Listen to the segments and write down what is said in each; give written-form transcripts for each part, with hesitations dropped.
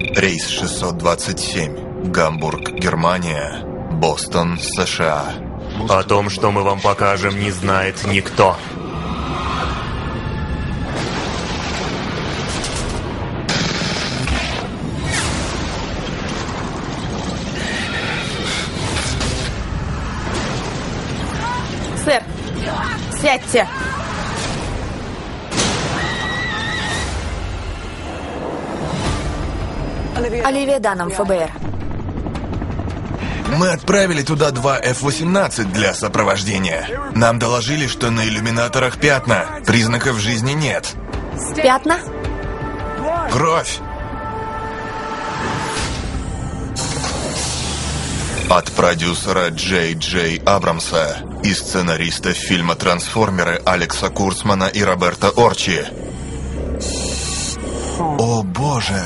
Рейс 627. Гамбург, Германия. Бостон, США. О том, что мы вам покажем, не знает никто. Сэр, сядьте. Оливия Данном, ФБР. Мы отправили туда 2 F-18 для сопровождения. Нам доложили, что на иллюминаторах пятна. Признаков жизни нет. Пятна? Кровь! От продюсера Джей Джей Абрамса и сценариста фильма «Трансформеры» Алекса Курцмана и Роберта Орчи. О боже!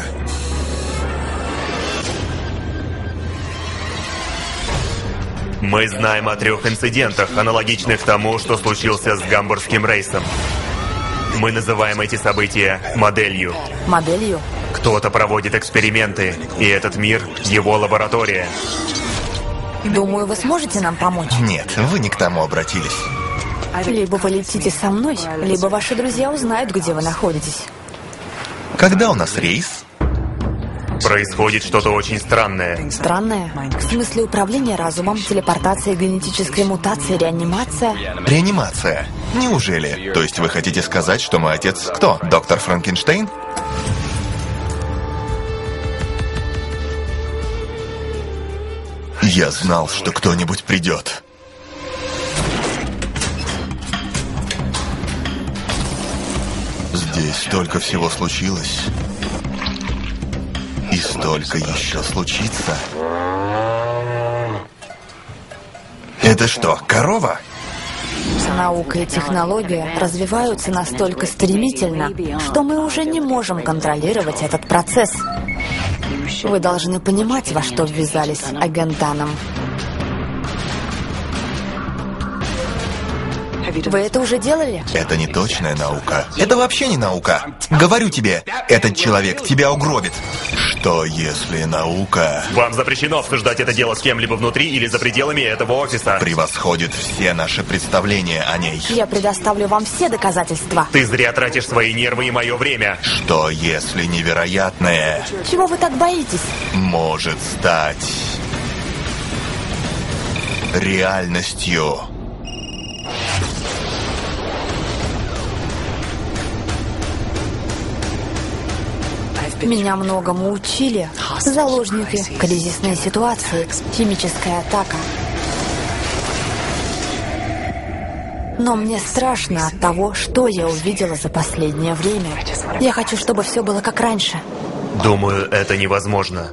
Мы знаем о 3 инцидентах, аналогичных тому, что случился с гамбургским рейсом. Мы называем эти события моделью. Моделью? Кто-то проводит эксперименты, и этот мир — его лаборатория. Думаю, вы сможете нам помочь. Нет, вы не к тому обратились. Либо вы летите со мной, либо ваши друзья узнают, где вы находитесь. Когда у нас рейс? Происходит что-то очень странное. Странное? В смысле управления разумом, телепортация, генетическая мутация, реанимация? Реанимация. Неужели? То есть вы хотите сказать, что мой отец кто? Доктор Франкенштейн? Я знал, что кто-нибудь придет. Здесь столько всего случилось. И столько еще случится. Это что, корова? Наука и технология развиваются настолько стремительно, что мы уже не можем контролировать этот процесс. Вы должны понимать, во что ввязались, агент Данном. Вы это уже делали? Это не точная наука. Это вообще не наука. Говорю тебе, этот человек тебя угробит. Что если наука Вам запрещено обсуждать это дело с кем-либо внутри или за пределами этого офиса. превосходит все наши представления о ней? Я предоставлю вам все доказательства. Ты зря тратишь свои нервы и мое время. Что если невероятное Чего вы так боитесь? может стать реальностью? Меня многому учили. Заложники, кризисные ситуации, химическая атака. Но мне страшно от того, что я увидела за последнее время. Я хочу, чтобы все было как раньше. Думаю, это невозможно.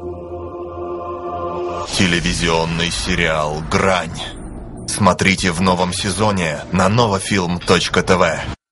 Телевизионный сериал «Грань». Смотрите в новом сезоне на novofilm.tv.